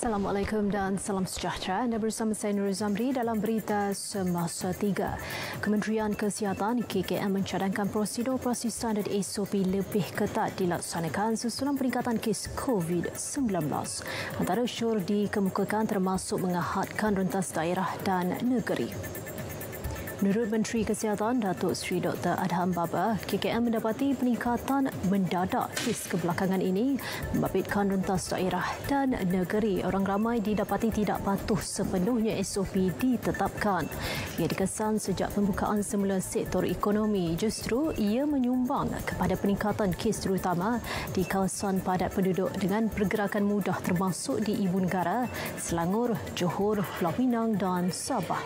Assalamualaikum dan salam sejahtera. Anda bersama saya Nur Zamri dalam berita Semasa 3. Kementerian Kesihatan KKM mencadangkan prosedur operasi standard SOP lebih ketat dilaksanakan susulan peningkatan kes COVID-19. Antara syur dikemukakan termasuk mengahadkan rentas daerah dan negeri. Menurut Menteri Kesihatan Datuk Seri Dr. Adham Baba, KKM mendapati peningkatan mendadak kes kebelakangan ini membabitkan rentas daerah dan negeri. Orang ramai didapati tidak patuh sepenuhnya SOP ditetapkan. Ia dikesan sejak pembukaan semula sektor ekonomi. Justru ia menyumbang kepada peningkatan kes terutama di kawasan padat penduduk dengan pergerakan mudah termasuk di Ibu Negara, Selangor, Johor, Pulau Pinang dan Sabah.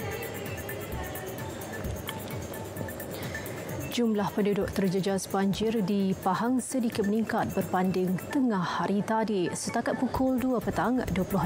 Jumlah penduduk terjejas banjir di Pahang sedikit meningkat berbanding tengah hari tadi. Setakat pukul 2 petang,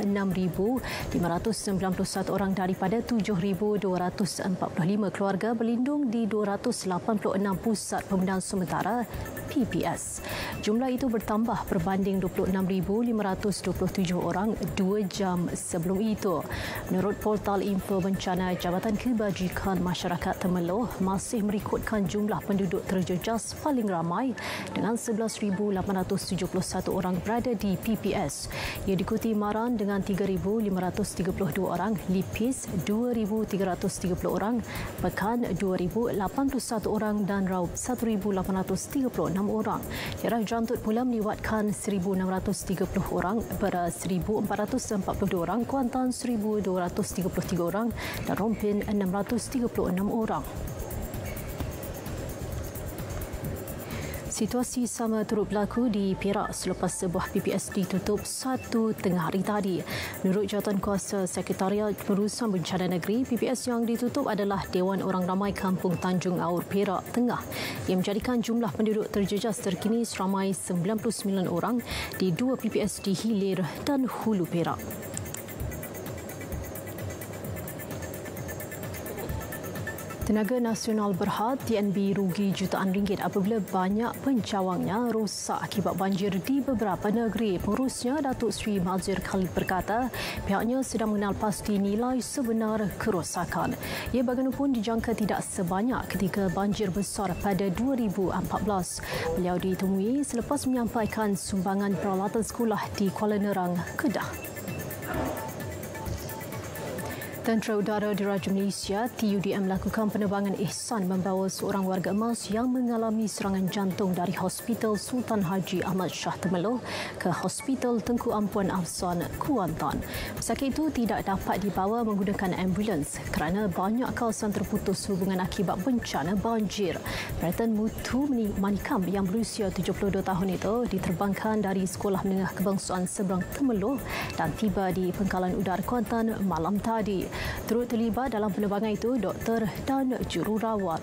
26,591 orang daripada 7,245 keluarga berlindung di 286 pusat pembinaan sementara PPS. Jumlah itu bertambah berbanding 26,527 orang 2 jam sebelum itu. Menurut portal info bencana Jabatan Kebajikan Masyarakat Temerloh, masih merekodkan jumlah penduduk terjejas paling ramai dengan 11,871 orang berada di PPS. Ia diikuti Maran dengan 3,532 orang, Lipis 2,330 orang, Pekan 2,081 orang dan Raub 1,836 orang. Daerah Jantut pula meliwatkan 1,630 orang, Beras 1,442 orang, Kuantan 1,233 orang dan Rompin 636 orang. Situasi sama turut berlaku di Perak selepas sebuah PPS ditutup 1 tengah hari tadi. Menurut Jawatankuasa Sekretariat Perusahaan Bencana Negeri, PPS yang ditutup adalah Dewan Orang Ramai Kampung Tanjung Aur Perak Tengah yang menjadikan jumlah penduduk terjejas terkini seramai 99 orang di 2 PPS di Hilir dan Hulu Perak. Tenaga Nasional Berhad TNB rugi jutaan ringgit apabila banyak pencawangnya rosak akibat banjir di beberapa negeri. Pengurusnya Datuk Seri Mazir Khalid berkata pihaknya sedang mengenal pasti nilai sebenar kerosakan. Ia bagaimanapun dijangka tidak sebanyak ketika banjir besar pada 2014. Beliau ditemui selepas menyampaikan sumbangan peralatan sekolah di Kuala Nerang, Kedah. Tentera Udara Diraja Malaysia TUDM melakukan penerbangan ihsan membawa seorang warga emas yang mengalami serangan jantung dari Hospital Sultan Haji Ahmad Shah Temerloh ke Hospital Tengku Ampuan Afsan, Kuantan. Pesakit itu tidak dapat dibawa menggunakan ambulans kerana banyak kawasan terputus hubungan akibat bencana banjir. Bretton Mutu Manikam yang berusia 72 tahun itu diterbangkan dari Sekolah Menengah Kebangsaan Seberang Temerloh dan tiba di Pangkalan Udara Kuantan malam tadi. Turut terlibat dalam penerbangan itu doktor dan jururawat.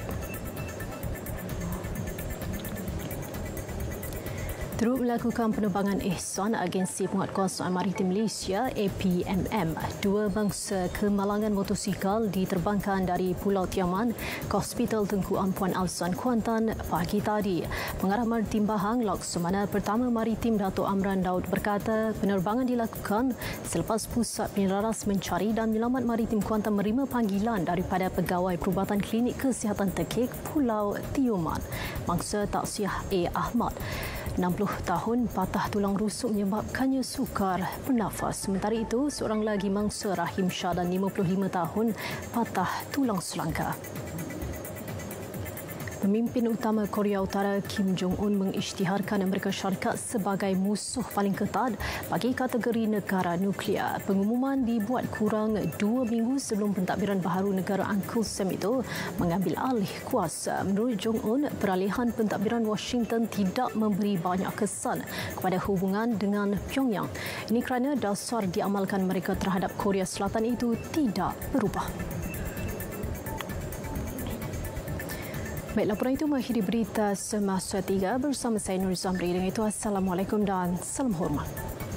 Turut melakukan penerbangan ihsan Agensi Penguatkuasaan Maritim Malaysia APMM. 2 bangsa kemalangan motosikal diterbangkan dari Pulau Tiaman ke Hospital Tengku Ampuan Afsan, Kuantan pagi tadi. Pengarah Maritim Bahang Laksamana Pertama Maritim Datuk Amran Daud berkata penerbangan dilakukan selepas Pusat Penyelaras Mencari dan Menyelamat Maritim Kuantan menerima panggilan daripada Pegawai Perubatan Klinik Kesihatan Tekik Pulau Tioman. Mangsa Taksiah A. Ahmad 60 tahun patah tulang rusuk menyebabkannya sukar bernafas. Sementara itu, seorang lagi mangsa Rahim Shah dan 55 tahun patah tulang selangka. Pemimpin utama Korea Utara Kim Jong-un mengisytiharkan Amerika Syarikat sebagai musuh paling ketat bagi kategori negara nuklear. Pengumuman dibuat kurang 2 minggu sebelum pentadbiran baharu negara Uncle Sam itu mengambil alih kuasa. Menurut Jong-un, peralihan pentadbiran Washington tidak memberi banyak kesan kepada hubungan dengan Pyongyang. Ini kerana dasar diamalkan mereka terhadap Korea Selatan itu tidak berubah. Baik, laporan itu mengakhiri berita Semasa 3 bersama saya Nur Zamri. Dengan itu, Assalamualaikum dan salam hormat.